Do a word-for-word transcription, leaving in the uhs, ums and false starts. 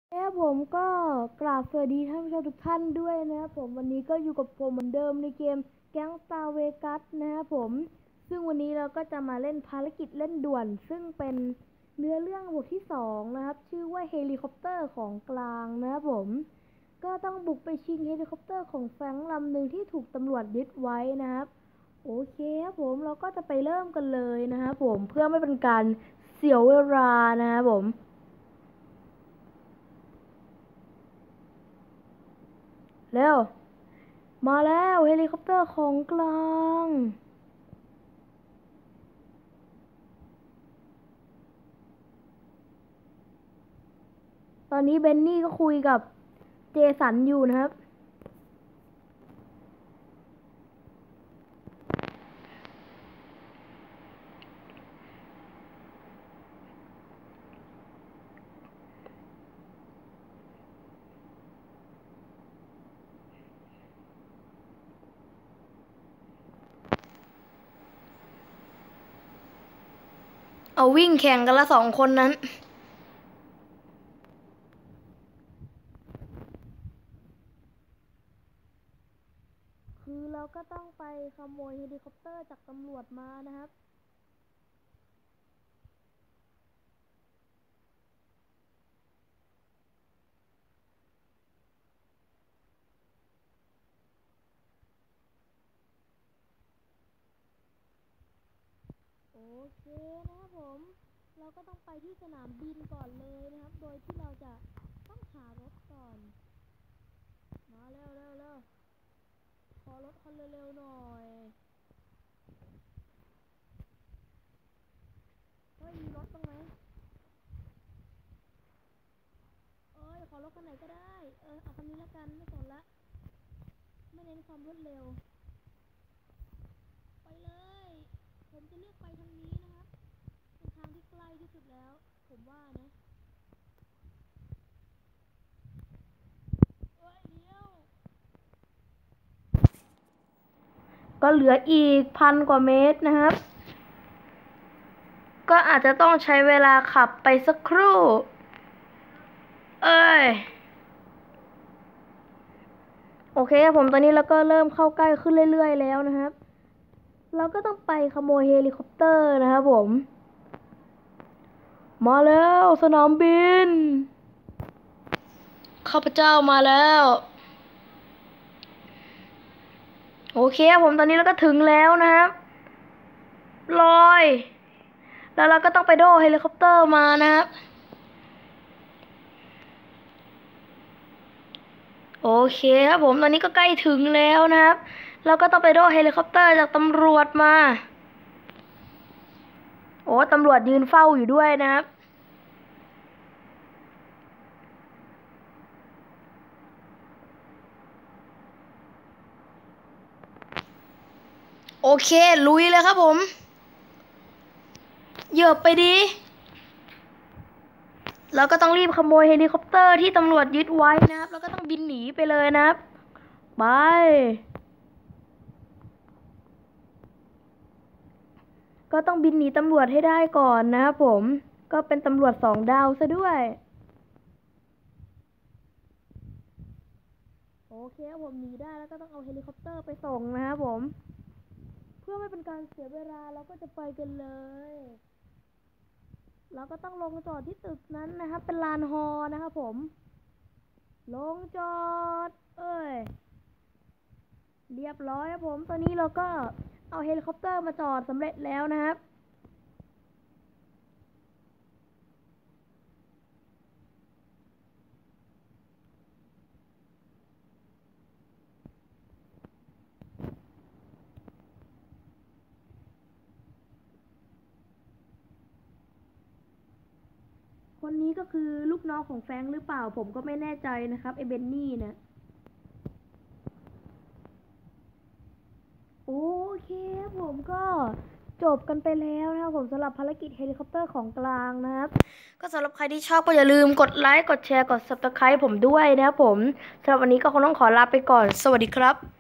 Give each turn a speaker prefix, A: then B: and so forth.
A: แล้วผมก็กราบสวัสดีท่านผู้ชมทุกท่านด้วยนะครับผมวันนี้ก็อยู่กับผมเหมือนเดิมในเกมแก๊งสตาร์เวกัสนะครับผมซึ่งวันนี้เราก็จะมาเล่นภารกิจเล่นด่วนซึ่งเป็นเนื้อเรื่องบทที่สองนะครับชื่อว่าเฮลิคอปเตอร์ของกลางนะครับผมก็ต้องบุกไปชิงเฮลิคอปเตอร์ของแฟรงค์ลำหนึ่งที่ถูกตำรวจยึดไว้นะครับโอเคครับผมเราก็จะไปเริ่มกันเลยนะครับผมเพื่อไม่เป็นการเสียเวลานะครับผมเร็วมาแล้วเฮลิคอปเตอร์ของกลางตอนนี้เบนนี่ก็คุยกับเจสันอยู่นะครับเอาวิ่งแข่งกันละสองคนนั้นคือเราก็ต้องไปขโมยเฮลิคอปเตอร์จากตำรวจมานะครับโอเคนะครับผมเราก็ต้องไปที่สนามบินก่อนเลยนะครับโดยที่เราจะต้องหารถก่อนมาเร็วเร็วเร็วขอรถคันเร็วๆหน่อยเฮ้ยมีรถตรงไหนเอ้ยขอรถคันไหนก็ได้เออเอาคันนี้ละกันไม่สนละไม่เน้นความรวดเร็วไปเลยผมจะเลือกไปทางนี้นะครับเป็นทางที่ใกล้ที่สุดแล้วผมว่านะเอ้ยเดี๋ยวก็เหลืออีกพันกว่าเมตรนะครับก็อาจจะต้องใช้เวลาขับไปสักครู่เอ้ยโอเคผมตอนนี้เราก็เริ่มเข้าใกล้ขึ้นเรื่อยๆแล้วนะครับเราก็ต้องไปขโมยเฮลิคอปเตอร์นะครับผมมาแล้วสนามบินข้าพเจ้ามาแล้วโอเคผมตอนนี้เราก็ถึงแล้วนะครับลอยแล้วเราก็ต้องไปโดเฮลิคอปเตอร์มานะครับโอเคครับผมตอนนี้ก็ใกล้ถึงแล้วนะครับเราก็ต้องไปโดเฮลิคอปเตอร์จากตำรวจมาโอ้ตำรวจยืนเฝ้าอยู่ด้วยนะครับโอเคลุยเลยครับผมเหยียบไปดีเราก็ต้องรีบขโมยเฮลิคอปเตอร์ที่ตำรวจยึดไว้นะครับแล้วก็ต้องบินหนีไปเลยนะครับไปก็ต้องบินหนีตำรวจให้ได้ก่อนนะครับผมก็เป็นตำรวจสองดาวซะด้วยโอเคผมหนีได้แล้วก็ต้องเอาเฮลิคอปเตอร์ไปส่งนะครับผมเพื่อไม่เป็นการเสียเวลาเราก็จะไปกันเลยเราก็ต้องลงจอดที่ตึกนั้นนะครับเป็นลานฮอนะครับผมลงจอดเอ้ยเรียบร้อยครับผมตอนนี้เราก็เอาเฮลิคอปเตอร์มาจอดสำเร็จแล้วนะครับคนนี้ก็คือลูกน้องของแฟรงค์หรือเปล่าผมก็ไม่แน่ใจนะครับไอ้เบนนี่นะโอเคผมก็จบกันไปแล้วนะครับผมสำหรับภารกิจเฮลิคอปเตอร์ของกลางนะครับก็สำหรับใครที่ชอบก็อย่าลืมกดไลค์กดแชร์กด ซับสไครบ์ ผมด้วยนะครับผมสำหรับวันนี้ก็คงต้องขอลาไปก่อนสวัสดีครับ